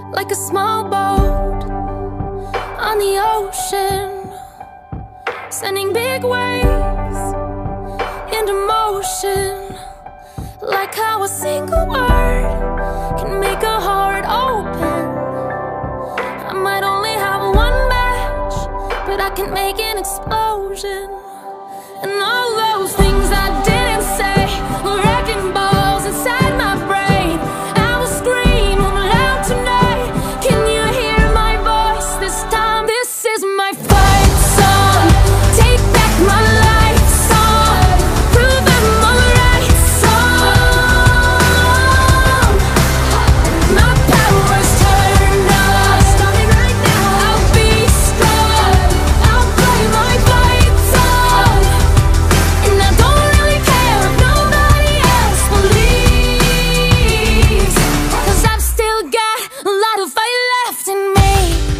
like a small boat on the ocean, sending big waves into motion. Like how a single word can make a heart open. I might only have one match, but I can make an explosion. And all those things I didn't say were wrecking balls inside my brain. I will scream loud tonight. Can you hear my voice this time? This is my fight song. Take back my life song. Prove I'm alright song. My power's turned on. Starting right now. I'll be strong. I'll play my fight song. And I don't really care if nobody else believes, 'cause I've still got a lot of fight left in me.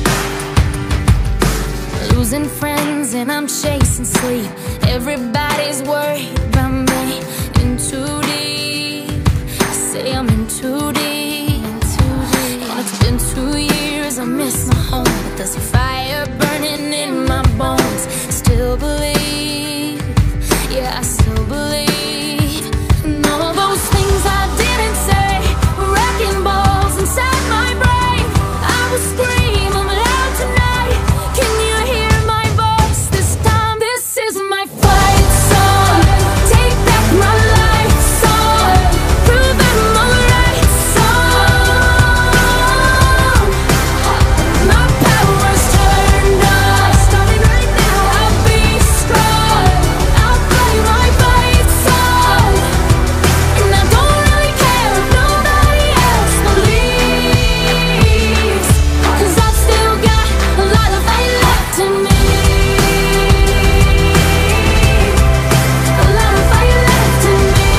Losing friends and I'm chasing sleep. Everybody's worried about me. In too deep. I say I'm in too deep. And it's been 2 years, I miss my home, but there's a fire burning in my bones. Still believe, yeah, I still believe. And all those things I didn't say were wrecking balls inside my brain. I will scream loud tonight. Can you hear my voice this time? This is my fight song. Take back my life song. Prove I'm alright song. My power's turned on. Starting right now. I'll be strong. I'll play my fight song. And I don't really care if nobody else believes, 'cause I've still got a lot of fight left in me. A lot of fight left in me.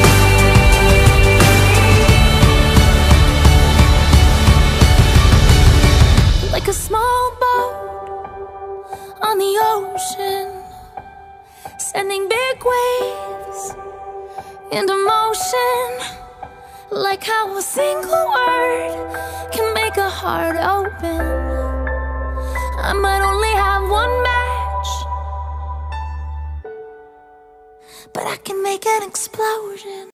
Like a small boat on the ocean, sending big waves into motion. Like how a single word can make a heart open. I might only have one match, but I can make an explosion.